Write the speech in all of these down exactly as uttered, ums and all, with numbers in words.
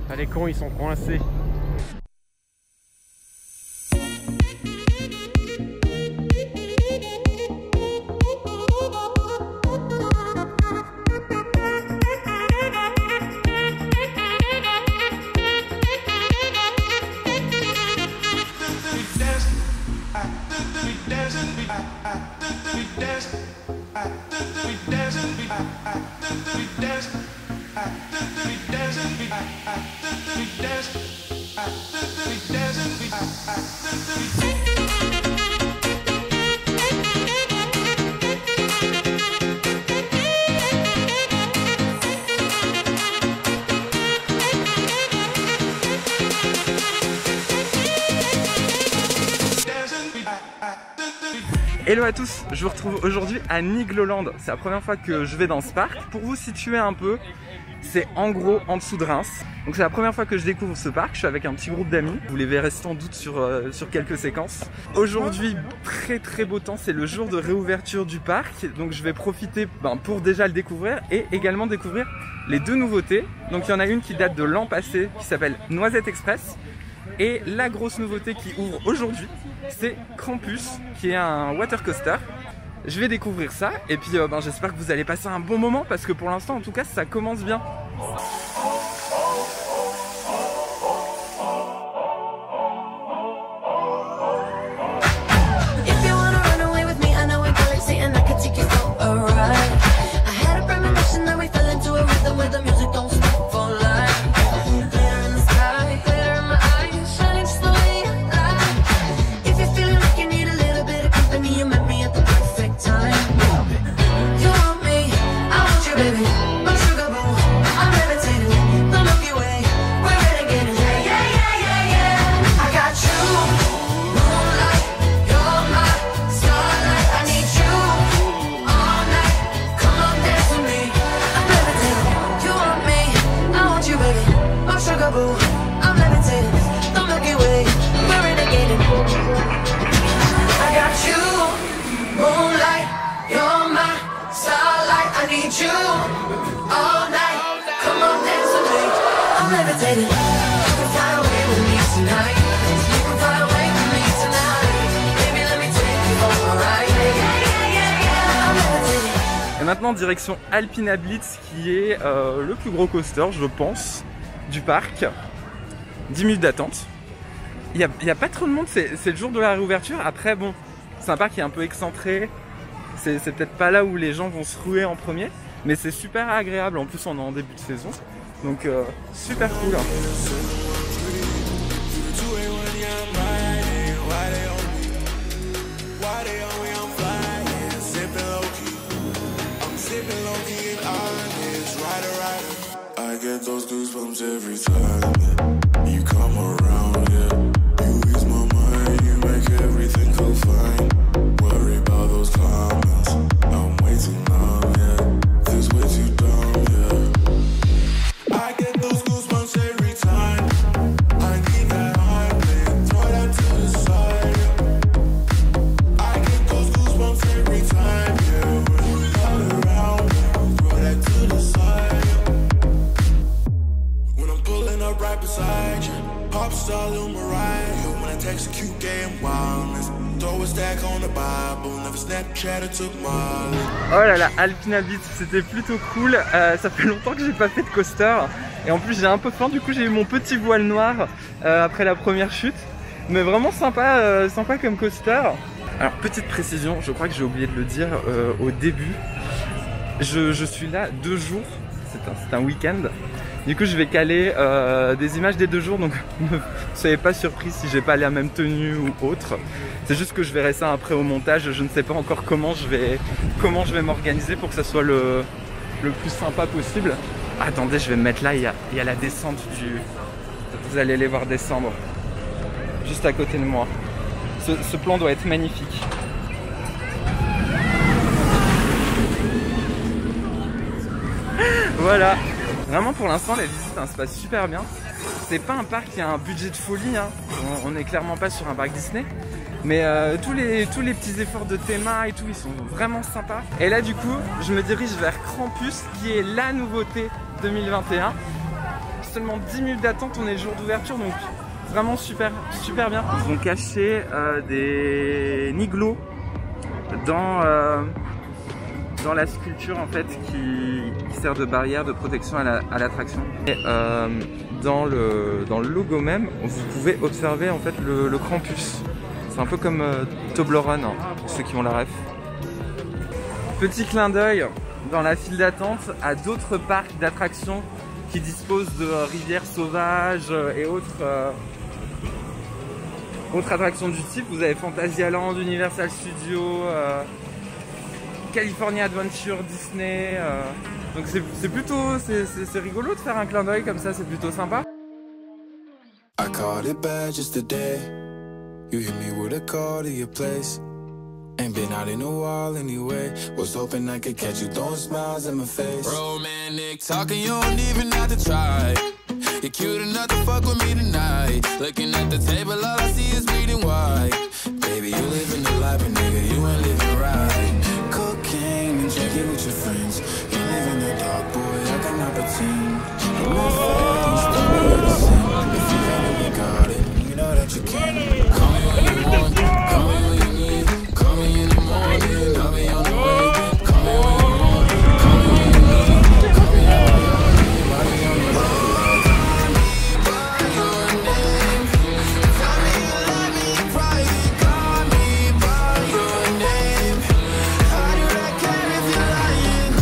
Ah, les cons, ils sont coincés. Hello à tous, je vous retrouve aujourd'hui à Nigloland. C'est la première fois que je vais dans ce parc. Pour vous situer un peu, c'est en gros en dessous de Reims. Donc c'est la première fois que je découvre ce parc. Je suis avec un petit groupe d'amis. Vous les verrez sans doute sur, euh, sur quelques séquences. Aujourd'hui, très très beau temps. C'est le jour de réouverture du parc. Donc je vais profiter ben, pour déjà le découvrir et également découvrir les deux nouveautés. Donc il y en a une qui date de l'an passé qui s'appelle Noisette Express. Et la grosse nouveauté qui ouvre aujourd'hui, c'est Krampus, qui est un water coaster. Je vais découvrir ça et puis euh, ben, j'espère que vous allez passer un bon moment parce que pour l'instant en tout cas ça commence bien. Et maintenant direction Alpina Blitz qui est euh, le plus gros coaster je pense du parc. dix minutes d'attente. Il n'y a, a pas trop de monde, c'est le jour de la réouverture. Après bon, c'est un parc qui est un peu excentré. C'est peut-être pas là où les gens vont se ruer en premier. Mais c'est super agréable, en plus on est en début de saison. Donc euh, super cool. Oh là là, Alpina Blitz, c'était plutôt cool. Euh, ça fait longtemps que j'ai pas fait de coaster. Et en plus j'ai un peu faim, du coup j'ai eu mon petit voile noir euh, après la première chute. Mais vraiment sympa, euh, sympa comme coaster. Alors petite précision, je crois que j'ai oublié de le dire euh, au début. Je, je suis là deux jours, c'est un, un week-end. Du coup je vais caler euh, des images des deux jours, donc ne soyez pas surpris si j'ai pas la même tenue ou autre. C'est juste que je verrai ça après au montage, je ne sais pas encore comment je vais comment je vais m'organiser pour que ça soit le, le plus sympa possible. Ah, attendez, je vais me mettre là, il y a, il y a la descente du... Vous allez les voir descendre, juste à côté de moi. Ce, ce plan doit être magnifique. Voilà. Vraiment pour l'instant les visites hein, se passent super bien. C'est pas un parc qui a un budget de folie, hein. On n'est clairement pas sur un parc Disney. Mais euh, tous, les, tous les petits efforts de théma et tout, ils sont vraiment sympas. Et là du coup, je me dirige vers Krampus qui est la nouveauté deux mille vingt et un. seulement dix minutes d'attente, on est le jour d'ouverture, donc vraiment super, super bien. Ils ont caché euh, des niglots dans, euh, dans la sculpture en fait qui, qui sert de barrière de protection à l'attraction. La, euh, dans, le, dans le logo même, vous pouvez observer en fait le, le Krampus. C'est un peu comme euh, Toblerone, hein, pour ceux qui ont la ref. Petit clin d'œil dans la file d'attente à d'autres parcs d'attractions qui disposent de euh, rivières sauvages et autres, euh, autres attractions du type. Vous avez Fantasyland, Universal Studios, euh, California Adventure, Disney. Euh, donc c'est plutôt, c'est rigolo de faire un clin d'œil comme ça, c'est plutôt sympa. I caught it bad just today. You hit me with a call to your place. Ain't been out in a while anyway. Was hoping I could catch you throwing smiles in my face. Romantic talking, you don't even have to try. You're cute enough to fuck with me tonight. Looking at the table, all I see is bleeding white. Baby, you living the life, but nigga, you ain't living right. Cocaine and drinking with your friends. You live in the dark, boy, I cannot pretend. And my face, don't be innocent. If you finally got it, you know that you can. Call me when you want, call me when you need. Call me in the morning, I'll be on the way. Call me when you want, call me when you need. Call me out of your body on the way. Call me by your name. Tell me you love me right. Call me by your name. How do I care if you're lying?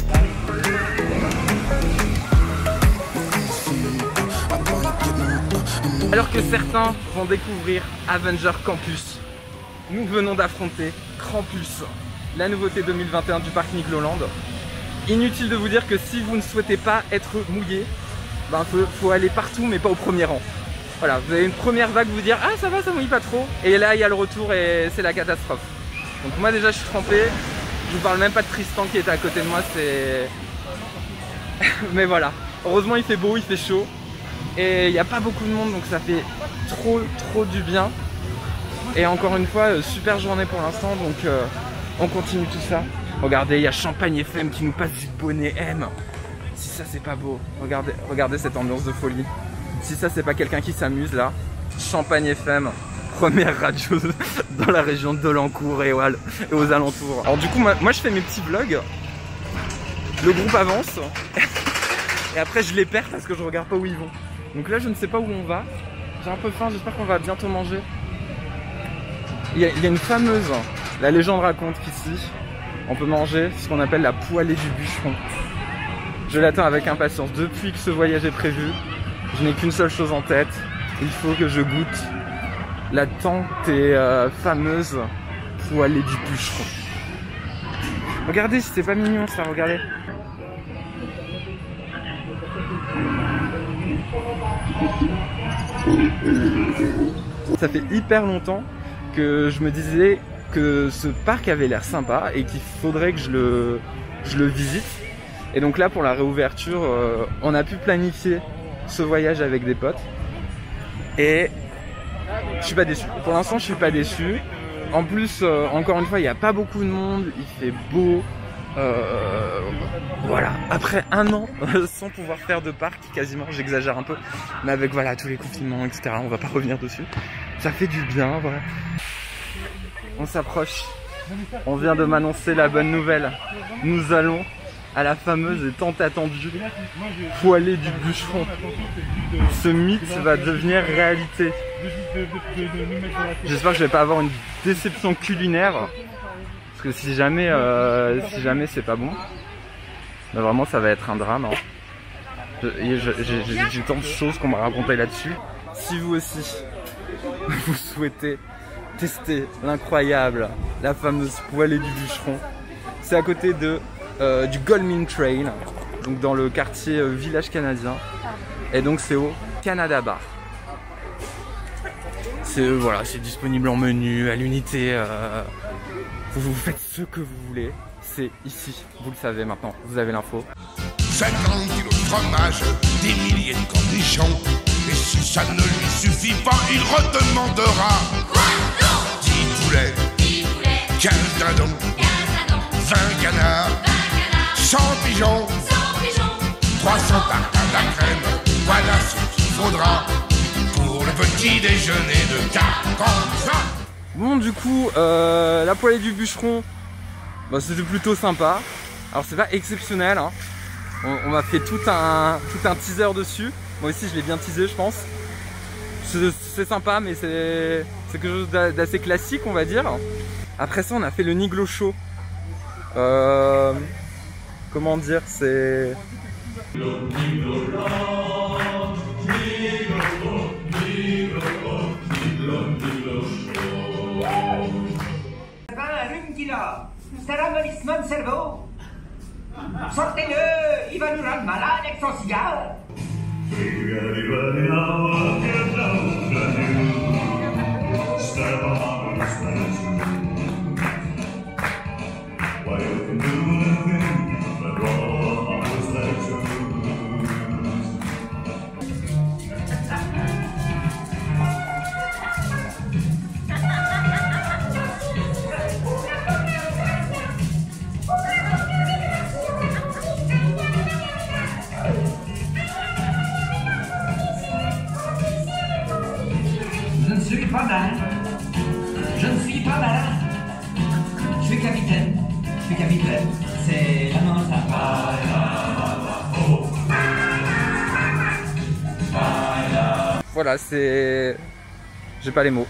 Alors que certains vont découvrir Avenger Campus, nous venons d'affronter Krampus, la nouveauté deux mille vingt et un du parc Nigloland. Inutile de vous dire que si vous ne souhaitez pas être mouillé, ben faut, faut aller partout mais pas au premier rang. Voilà, vous avez une première vague, vous dire ah ça va, ça mouille pas trop, et là il y a le retour et c'est la catastrophe. Donc moi déjà je suis trempé, je vous parle même pas de Tristan qui était à côté de moi, c'est... mais voilà, heureusement il fait beau, il fait chaud, et il n'y a pas beaucoup de monde donc ça fait trop trop du bien. Et encore une fois, euh, super journée pour l'instant, donc euh, on continue tout ça. Regardez, il y a Champagne F M qui nous passe du bonnet M. Si ça c'est pas beau, regardez, regardez cette ambiance de folie. Si ça c'est pas quelqu'un qui s'amuse là, Champagne F M, première radio dans la région de Dolencourt et, et aux alentours. Alors du coup, moi, moi je fais mes petits vlogs, le groupe avance, et après je les perds parce que je regarde pas où ils vont. Donc là je ne sais pas où on va, j'ai un peu faim, j'espère qu'on va bientôt manger. Il y, a, il y a une fameuse, la légende raconte qu'ici, on peut manger ce qu'on appelle la poêlée du bûcheron. Je l'attends avec impatience. Depuis que ce voyage est prévu, je n'ai qu'une seule chose en tête. Il faut que je goûte la tante et euh, fameuse poêlée du bûcheron. Regardez si c'est pas mignon ça, regardez. Ça fait hyper longtemps que je me disais que ce parc avait l'air sympa et qu'il faudrait que je le, je le visite. Et donc là pour la réouverture, euh, on a pu planifier ce voyage avec des potes. Et je suis pas déçu. Pour l'instant je suis pas déçu. En plus, euh, encore une fois, il n'y a pas beaucoup de monde, il fait beau. Euh, voilà, après un an sans pouvoir faire de parc, quasiment, j'exagère un peu, mais avec voilà tous les confinements, et cetera. On va pas revenir dessus. Ça fait du bien, voilà. On s'approche. On vient de m'annoncer la bonne nouvelle. Nous allons à la fameuse et tant attendue poêlée du bûcheron. Ce mythe va devenir réalité. J'espère que je vais pas avoir une déception culinaire. Parce que si jamais, euh, si jamais c'est pas bon, ben vraiment ça va être un drame. Hein. J'ai tant de choses qu'on m'a raconté là-dessus. Si vous aussi, vous souhaitez tester l'incroyable, la fameuse poêlée du bûcheron, c'est à côté de, euh, du Goldmine Trail, donc dans le quartier euh, village canadien. Et donc c'est au Canada Bar. C'est euh, voilà, c'est disponible en menu, à l'unité. Euh, Vous faites ce que vous voulez, c'est ici, vous le savez maintenant, vous avez l'info. cinquante kilos de fromage, des milliers de cornichons. Et si ça ne lui suffit pas, il redemandera. Quoi? Non. dix poulets, quinze dindons, vingt canards, cent pigeons, trois cents tartins à la crème. voilà ce qu'il faudra pour le petit déjeuner de quarante ans. Bon, du coup, euh, la poêlée du bûcheron, bah, c'était plutôt sympa. Alors c'est pas exceptionnel, hein. On, on m'a fait tout un, tout un teaser dessus. Moi aussi je l'ai bien teasé, je pense. C'est sympa, mais c'est quelque chose d'assez classique, on va dire. Après ça, on a fait le Niglo Show. Euh, comment dire, c'est... Un rhume qu'il a, c'est l'amollissement de cerveau. Sortez-le, il va nous rendre malade avec son cigare. Je ne suis pas marin. Je ne suis pas marin. Je suis capitaine. Je suis capitaine. C'est la main Voilà, c'est... J'ai pas les mots.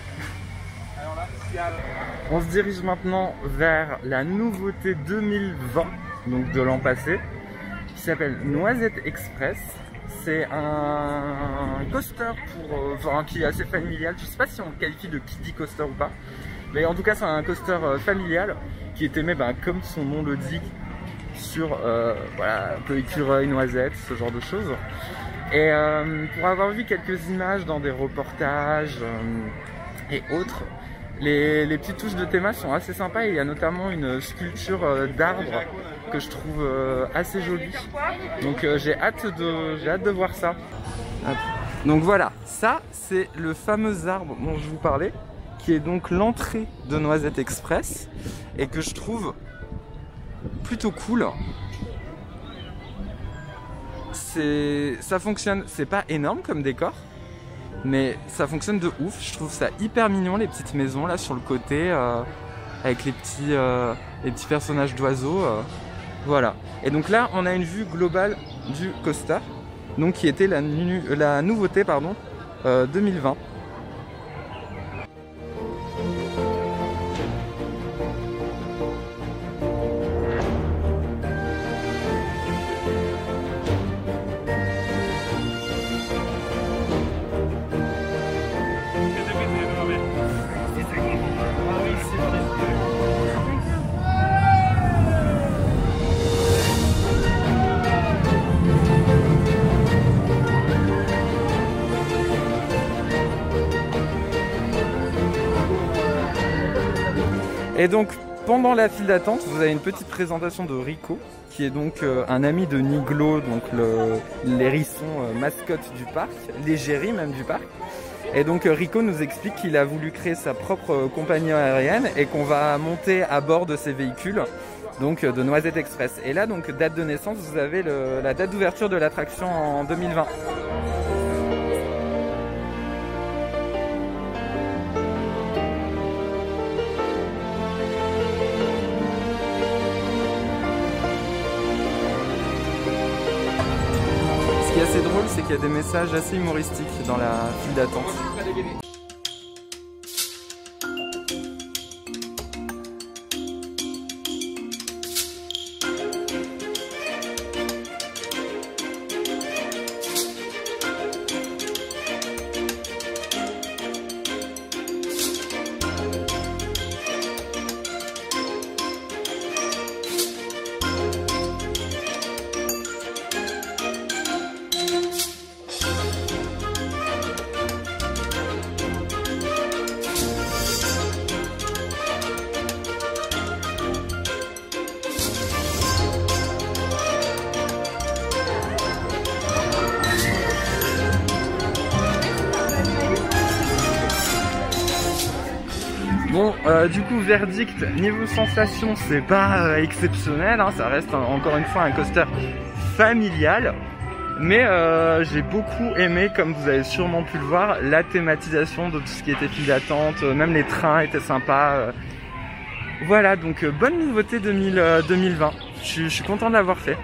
On se dirige maintenant vers la nouveauté deux mille vingt, donc de l'an passé, qui s'appelle Noisette Express. C'est un coaster pour, euh, enfin, qui est assez familial. Je sais pas si on le qualifie de kiddie coaster ou pas, mais en tout cas c'est un coaster euh, familial qui est aimé, bah, comme son nom le dit, sur euh, voilà, un peu écureuil, noisette, ce genre de choses. Et euh, pour avoir vu quelques images dans des reportages euh, et autres, les, les petites touches de théma sont assez sympas. Et il y a notamment une sculpture euh, d'arbre que je trouve euh, assez jolie. Donc euh, j'ai hâte de, j'ai hâte de voir ça. Hop. Donc voilà, ça c'est le fameux arbre dont je vous parlais, qui est donc l'entrée de Noisette Express et que je trouve plutôt cool. Ça fonctionne, c'est pas énorme comme décor, mais ça fonctionne de ouf. Je trouve ça hyper mignon, les petites maisons là sur le côté, euh, avec les petits, euh, les petits personnages d'oiseaux. Euh, voilà. Et donc là, on a une vue globale du coaster, donc qui était la, la nouveauté pardon, euh, deux mille vingt. Et donc pendant la file d'attente, vous avez une petite présentation de Rico, qui est donc euh, un ami de Niglo, donc l'hérisson euh, mascotte du parc, l'égérie même du parc. Et donc euh, Rico nous explique qu'il a voulu créer sa propre euh, compagnie aérienne et qu'on va monter à bord de ses véhicules, donc euh, de Noisette Express. Et là, donc date de naissance, vous avez le, la date d'ouverture de l'attraction en deux mille vingt. Ce qui est assez drôle, c'est qu'il y a des messages assez humoristiques dans la file d'attente. Bon, euh, du coup, verdict, niveau sensation, c'est pas euh, exceptionnel, hein, ça reste un, encore une fois un coaster familial. Mais euh, j'ai beaucoup aimé, comme vous avez sûrement pu le voir, la thématisation de tout ce qui était file d'attente, même les trains étaient sympas. Voilà, donc bonne nouveauté deux mille vingt, je, je suis content de l'avoir fait.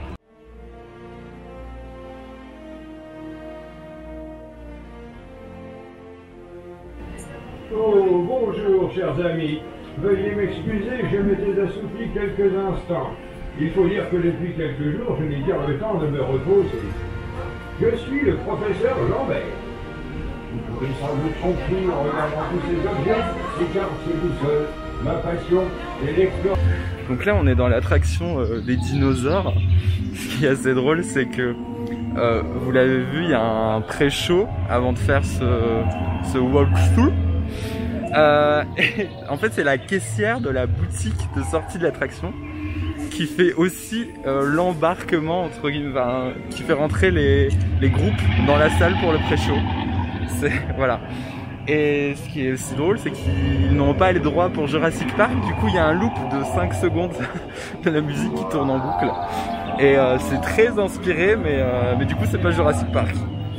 Oh, bonjour, chers amis. Veuillez m'excuser, je m'étais assoupli quelques instants. Il faut dire que depuis quelques jours, je n'ai dire le temps de me reposer. Je suis le professeur Lambert. Vous pouvez sans doute compris en regardant tous ces objets, ces quartiers tout seuls. Ma passion est l'exploration. Donc là, on est dans l'attraction euh, des dinosaures. Ce qui est assez drôle, c'est que euh, vous l'avez vu, il y a un pré-show avant de faire ce, ce walkthrough. Euh, et en fait, c'est la caissière de la boutique de sortie de l'attraction qui fait aussi euh, l'embarquement, entre guillemets, enfin, qui fait rentrer les, les groupes dans la salle pour le pré-show. C'est, voilà. Et ce qui est aussi drôle, c'est qu'ils n'ont pas les droits pour Jurassic Park. Du coup, il y a un loop de cinq secondes de la musique qui tourne en boucle. Et euh, c'est très inspiré, mais, euh, mais du coup, c'est pas Jurassic Park.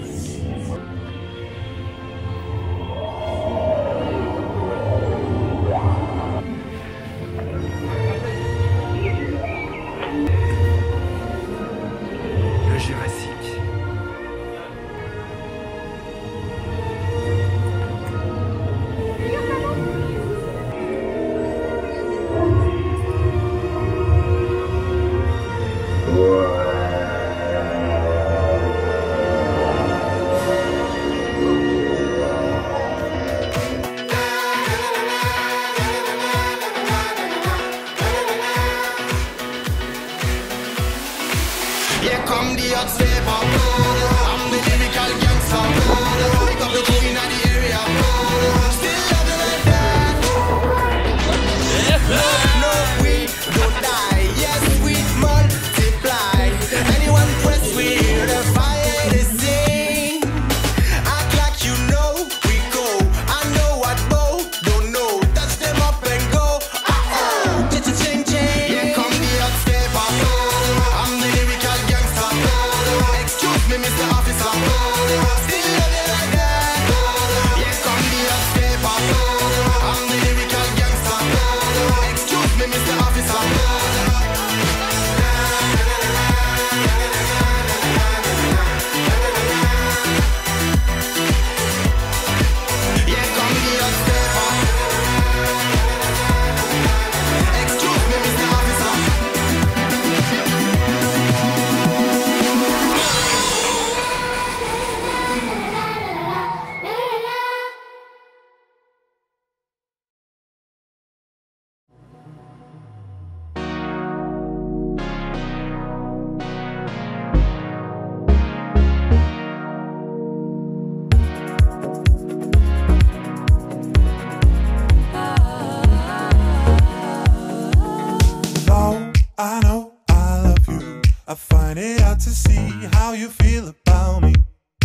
Le Jurassic. Here come the hot stepper. I'm the lyrical gangster. Pick up the queen of the area. Still loving like that. No, we don't die. Yes, we multiply. Anyone press we hear the fire they sing. Act like you know we go. I know what bow don't know. Touch them up and go. Uh oh, get your ching ching. Here come the hot stepper. I'm the lyrical gangster. Excuse me, Mister Officer. Still love you like that. Here come the hot stepper. I'm the lyrical gangster. Excuse me, Mister Officer. Here come the hot stepper. Excuse me, Mister Officer. Oh, I know I love you. I find it hard to see how you feel about me.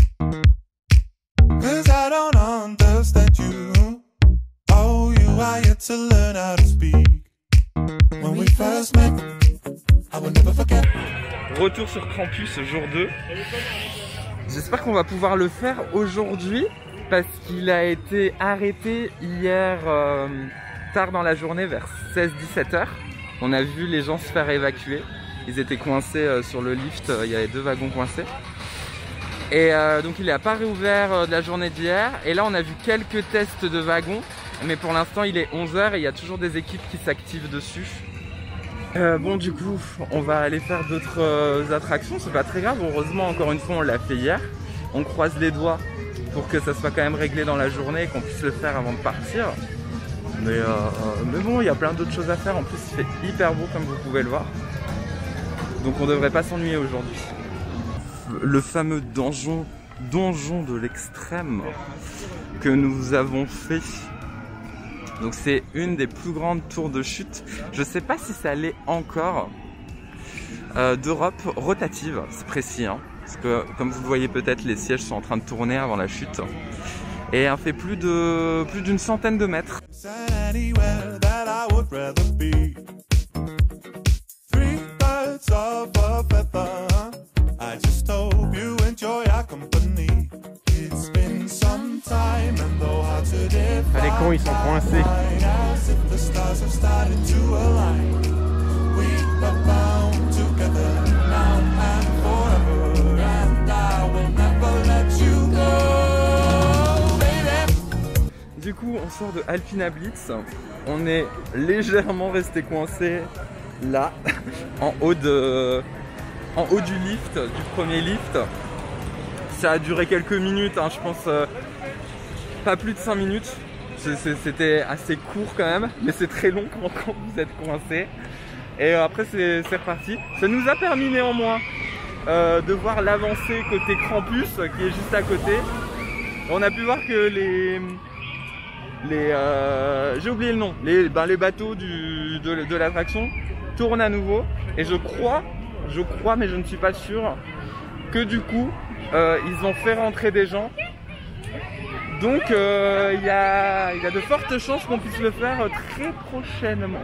Cause I don't understand you. Oh, you are yet to learn how to speak. When we first met, I will never forget. Retour sur campus, jour deux. J'espère qu'on va pouvoir le faire aujourd'hui parce qu'il a été arrêté hier euh, tard dans la journée vers seize dix-sept heures. On a vu les gens se faire évacuer. Ils étaient coincés euh, sur le lift, il y avait deux wagons coincés. Et euh, donc il n'a pas réouvert euh, de la journée d'hier. Et là on a vu quelques tests de wagons. Mais pour l'instant il est onze heures et il y a toujours des équipes qui s'activent dessus. Euh, bon du coup on va aller faire d'autres euh, attractions, c'est pas très grave. Heureusement encore une fois on l'a fait hier. On croise les doigts pour que ça soit quand même réglé dans la journée et qu'on puisse le faire avant de partir. Mais, euh, mais bon, il y a plein d'autres choses à faire. En plus, il fait hyper beau comme vous pouvez le voir. Donc on devrait pas s'ennuyer aujourd'hui. Le fameux donjon, donjon de l'extrême que nous avons fait. Donc c'est une des plus grandes tours de chute. Je sais pas si ça l'est encore. Euh, D'Europe rotative, c'est précis. Hein, parce que comme vous le voyez peut-être, les sièges sont en train de tourner avant la chute. Et elle fait plus de plus d'une centaine de mètres. Three birds of a feather. I just hope you enjoy our company. It's been some time and though hard to define, Ah, les cons, ils sont coincés. as if the stars have started to align. We are bound together now and forever, and I will never let you go, baby. Du coup, on sort de Alpina Blitz. On est légèrement resté coincé là, en haut de, en haut du lift, du premier lift. Ça a duré quelques minutes, hein, je pense euh, pas plus de cinq minutes. C'était assez court quand même, mais c'est très long quand, quand vous êtes coincé. Et euh, après c'est reparti. Ça nous a permis néanmoins euh, de voir l'avancée côté Krampus qui est juste à côté. On a pu voir que les... les euh, j'ai oublié le nom, les, ben, les bateaux du, de, de l'attraction tournent à nouveau. Et je crois, je crois mais je ne suis pas sûr, que du coup euh, ils ont fait rentrer des gens. Donc il euh, y, a, y a de fortes chances qu'on puisse le faire très prochainement.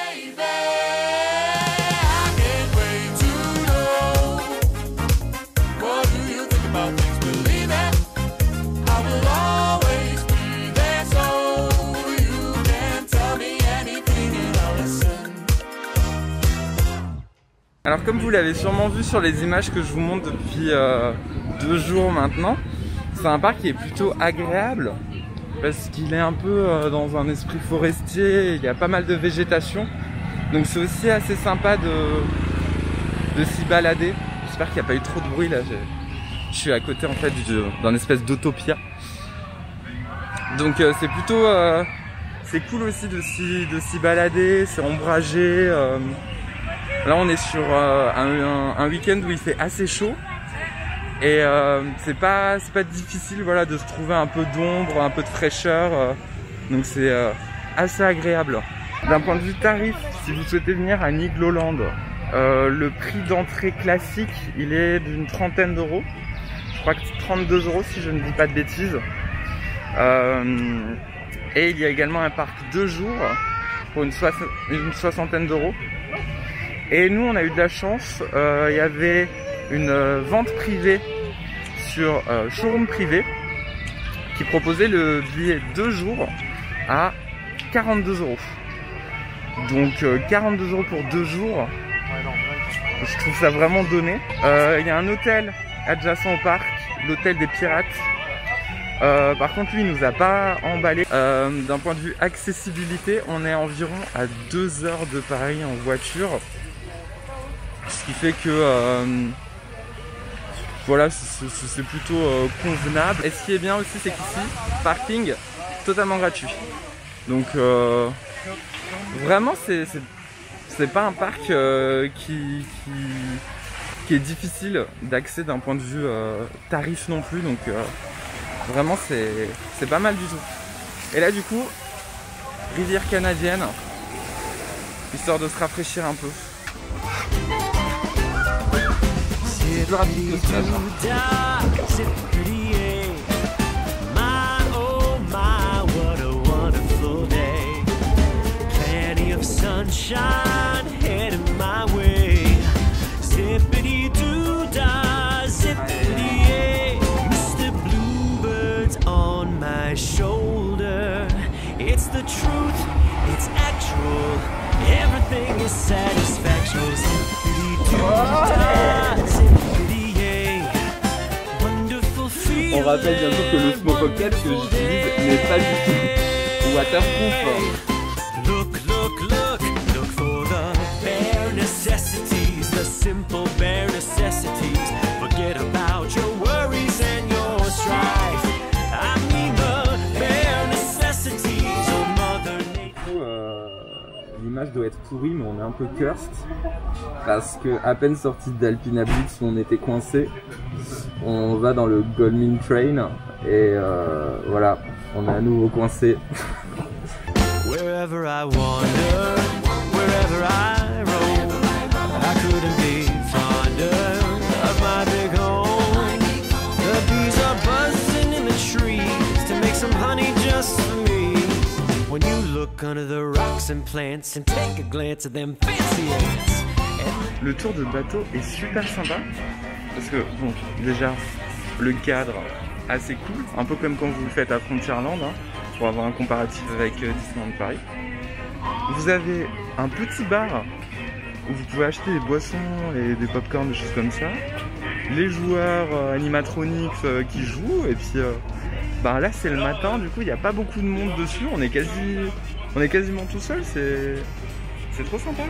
Alors comme vous l'avez sûrement vu sur les images que je vous montre depuis euh, deux jours maintenant, c'est un parc qui est plutôt agréable parce qu'il est un peu euh, dans un esprit forestier, il y a pas mal de végétation, donc c'est aussi assez sympa de, de s'y balader. J'espère qu'il n'y a pas eu trop de bruit là, je suis à côté en fait d'un espèce d'Autopia, donc euh, c'est plutôt euh, c'est cool aussi de s'y balader, c'est ombragé. euh, Là on est sur euh, un, un, un week-end où il fait assez chaud et euh, c'est pas, c'est pas difficile, voilà, de se trouver un peu d'ombre, un peu de fraîcheur, euh, donc c'est euh, assez agréable. D'un point de vue tarif, si vous souhaitez venir à Nigloland, euh, le prix d'entrée classique il est d'une trentaine d'euros, je crois que c'est trente-deux euros si je ne dis pas de bêtises, euh, et il y a également un parc deux jours pour une, soix une soixantaine d'euros. Et nous on a eu de la chance, euh, il y avait une euh, vente privée sur euh, showroom privé qui proposait le billet deux jours à quarante-deux euros. Donc euh, quarante-deux euros pour deux jours, je trouve ça vraiment donné. Euh, il y a un hôtel adjacent au parc, l'hôtel des pirates. Euh, par contre lui il nous a pas emballé. Euh, D'un point de vue accessibilité, on est environ à deux heures de Paris en voiture. Ce qui fait que euh, voilà, c'est plutôt euh, convenable. Et ce qui est bien aussi, c'est qu'ici, parking totalement gratuit. Donc euh, vraiment, c'est pas un parc euh, qui, qui, qui est difficile d'accès d'un point de vue euh, tarif non plus. Donc euh, vraiment, c'est pas mal du tout. Et là, du coup, rivière canadienne, histoire de se rafraîchir un peu. Plus rapide que ça. Sunshine heading my way. Zippity doo dah, zippity yay. Mister Bluebird's on my shoulder. It's the truth, it's actual. Everything is satisfactual. Zippity doo dah, zippity yay. Wonderful feeling. On rappelle bien sûr que le Smopocket que j'utilise n'est pas du tout waterproof. Look, look, look, look for the bare necessities, the simple bare necessities. Forget about your worries and your strife. I mean the bare necessities of Mother Nature. Euh, L'image doit être pourrie, mais on est un peu cursed parce que à peine sorti d'Alpina Blitz où on était coincé, on va dans le Goldmine Train et euh, voilà, on est à nouveau coincé. Wherever I wander, wherever I roam, I couldn't be fonder of my big home. The bees are buzzing in the trees to make some honey just for me. When you look under the rocks and plants and take a glance at them fancy ants. Le tour de bateau est super sympa. parce que donc déjà le cadre assez cool, un peu comme quand vous le faites à Frontierland, hein, pour avoir un comparatif avec euh, Disneyland Paris. Vous avez un petit bar où vous pouvez acheter des boissons et des popcorn, des choses comme ça. Les joueurs euh, animatroniques euh, qui jouent, et puis euh, bah là c'est le matin, du coup il n'y a pas beaucoup de monde dessus, on est quasi, on est quasiment tout seul, c'est c'est trop sympa.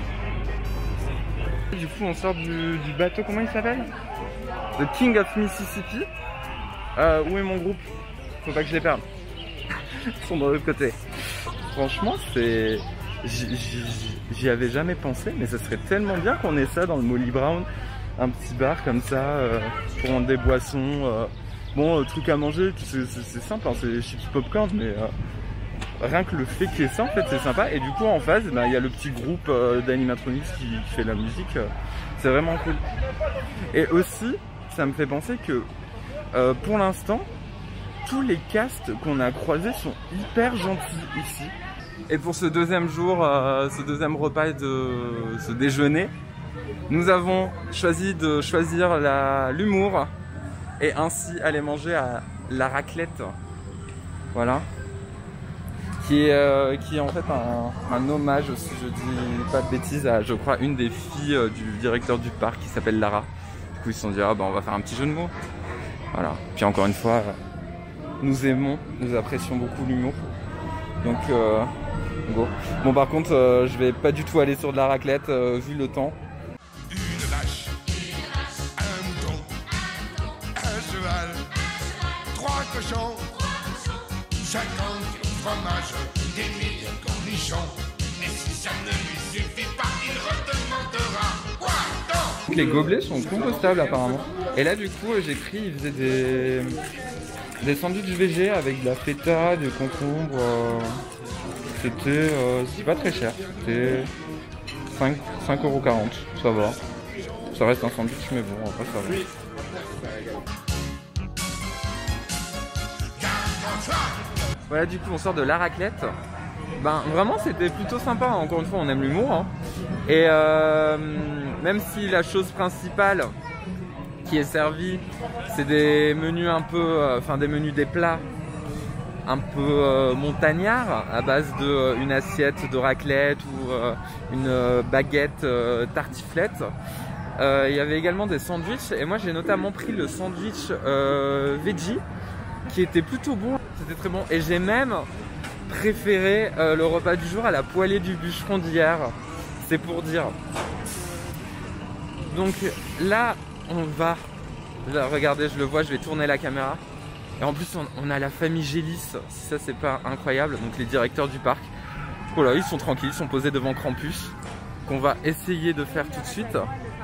Du coup on sort du, du bateau, comment il s'appelle? The King of Mississippi. Euh, où est mon groupe? Faut pas que je les perde. Ils sont de l'autre côté. Franchement c'est... J'y avais jamais pensé, mais ça serait tellement bien qu'on ait ça dans le Molly Brown. Un petit bar comme ça, euh, pour vendre des boissons. Euh, bon, euh, trucs à manger, c'est simple, hein, c'est chips popcorn, mais euh, rien que le fait qu'il y ait ça, en fait, c'est sympa. Et du coup, en face, il bah, y a le petit groupe euh, d'animatronics qui, qui fait la musique. Euh, c'est vraiment cool. Et aussi, ça me fait penser que, euh, pour l'instant, tous les castes qu'on a croisés sont hyper gentils ici. Et pour ce deuxième jour, euh, ce deuxième repas de ce déjeuner, nous avons choisi de choisir l'humour et ainsi aller manger à la raclette. Voilà. Qui est, euh, qui est en fait un, un hommage, si je dis pas de bêtises, à je crois une des filles euh, du directeur du parc qui s'appelle Lara. Du coup ils se sont dit ah bah on va faire un petit jeu de mots. Voilà. Puis encore une fois, euh, nous aimons, nous apprécions beaucoup l'humour. Donc euh, go. Bon par contre euh, je vais pas du tout aller sur de la raclette euh, vu le temps. Une vache, un mouton, un cheval, trois cochons, cinquante kilos de fromage, des milliers de cornichons. Et si ça ne lui suffit pas, il redemandera. Quoi? Les gobelets sont compostables apparemment. Et là du coup j'ai pris, ils faisaient des, des sandwichs végé avec de la feta, des concombres. Euh, C'était euh, pas très cher. C'était cinq euros quarante. Ça va. Ça reste un sandwich mais bon après ça va. Voilà du coup on sort de la raclette. Ben vraiment c'était plutôt sympa, encore une fois on aime l'humour hein. Et euh, même si la chose principale qui est servie c'est des menus un peu, enfin euh, des menus des plats un peu euh, montagnards à base de euh, une assiette de raclette ou euh, une euh, baguette euh, tartiflette. Euh, il y avait également des sandwichs et moi j'ai notamment pris le sandwich euh, veggie qui était plutôt bon, c'était très bon et j'ai même préféré euh, le repas du jour à la poêlée du bûcheron d'hier, c'est pour dire. Donc là on va, là, regardez je le vois, je vais tourner la caméra et en plus on, on a la famille Gélis, si ça c'est pas incroyable, donc les directeurs du parc. Voilà, ils sont tranquilles, ils sont posés devant Krampus qu'on va essayer de faire tout de suite.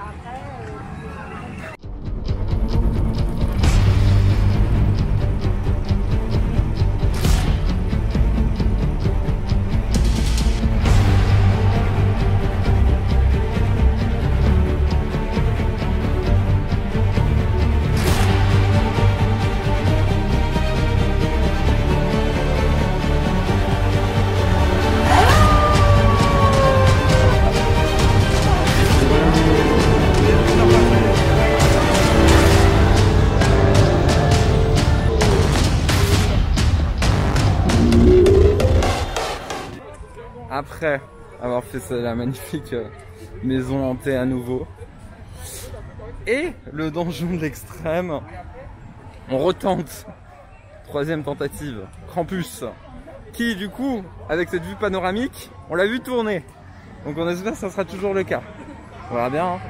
Après avoir fait ça, la magnifique maison hantée à nouveau et le donjon de l'extrême, on retente, troisième tentative, Krampus, qui du coup avec cette vue panoramique on l'a vu tourner, donc on espère que ça sera toujours le cas, on verra bien hein.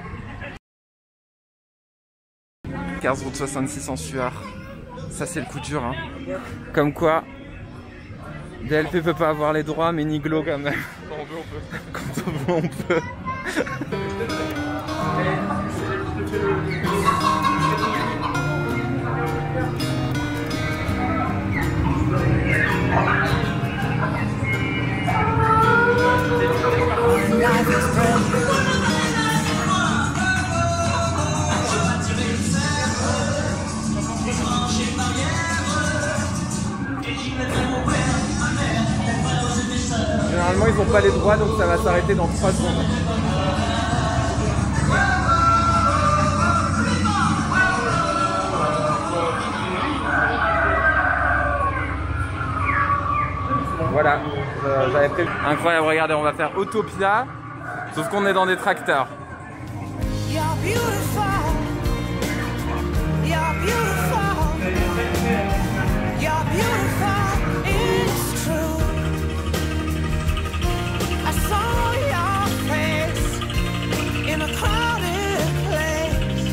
quinze route soixante-six en sueur, ça c'est le coup dur hein. Comme quoi D L P peut pas avoir les droits, mais Niglo quand même. Quand on veut, on peut. Quand on veut, on peut. Généralement ils n'ont pas les droits donc ça va s'arrêter dans trois secondes. Voilà, euh, j'avais prévu. Incroyable, regardez, on va faire Autopia, sauf qu'on est dans des tracteurs. You're beautiful. You're beautiful. You're beautiful. It's true. I saw your face in a crowded place,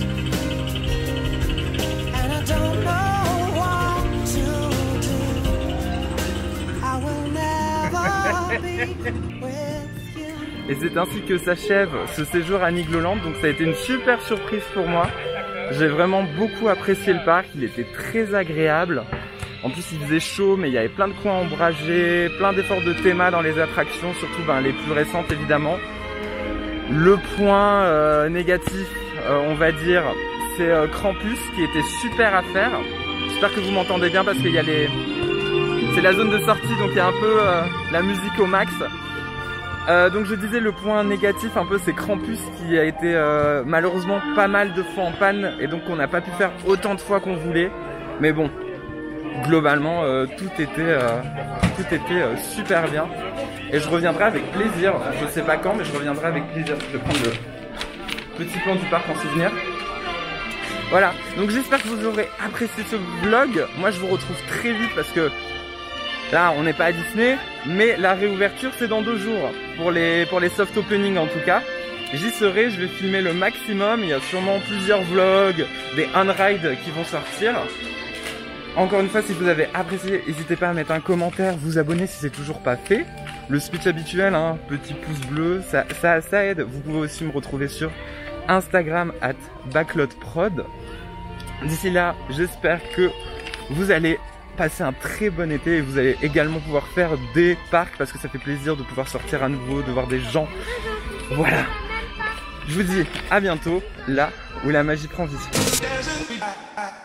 and I don't know what to do. I will never be with you. Et c'est ainsi que s'achève ce séjour à Nigloland. Donc ça a été une super surprise pour moi. J'ai vraiment beaucoup apprécié le parc, il était très agréable. En plus il faisait chaud, mais il y avait plein de coins ombragés, plein d'efforts de théma dans les attractions, surtout ben, les plus récentes évidemment. Le point euh, négatif, euh, on va dire, c'est euh, Krampus qui était super à faire. J'espère que vous m'entendez bien parce qu'il y a les... C'est la zone de sortie, donc il y a un peu euh, la musique au max. Euh, donc je disais le point négatif un peu, c'est Krampus qui a été euh, malheureusement pas mal de fois en panne et donc on n'a pas pu faire autant de fois qu'on voulait. Mais bon, globalement euh, tout était, euh, tout était euh, super bien et je reviendrai avec plaisir. Je sais pas quand, mais je reviendrai avec plaisir. Je vais prendre le petit plan du parc en souvenir. Voilà, donc j'espère que vous aurez apprécié ce vlog. Moi je vous retrouve très vite parce que là, on n'est pas à Disney, mais la réouverture, c'est dans deux jours. Pour les, pour les soft openings, en tout cas. J'y serai, je vais filmer le maximum. Il y a sûrement plusieurs vlogs, des on-ride qui vont sortir. Encore une fois, si vous avez apprécié, n'hésitez pas à mettre un commentaire, vous abonner si c'est toujours pas fait. Le speech habituel, hein, petit pouce bleu, ça, ça, ça aide. Vous pouvez aussi me retrouver sur Instagram at backlotprod. D'ici là, j'espère que vous allez passer un très bon été et vous allez également pouvoir faire des parcs parce que ça fait plaisir de pouvoir sortir à nouveau, de voir des gens. Voilà. Je vous dis à bientôt, là où la magie prend vie.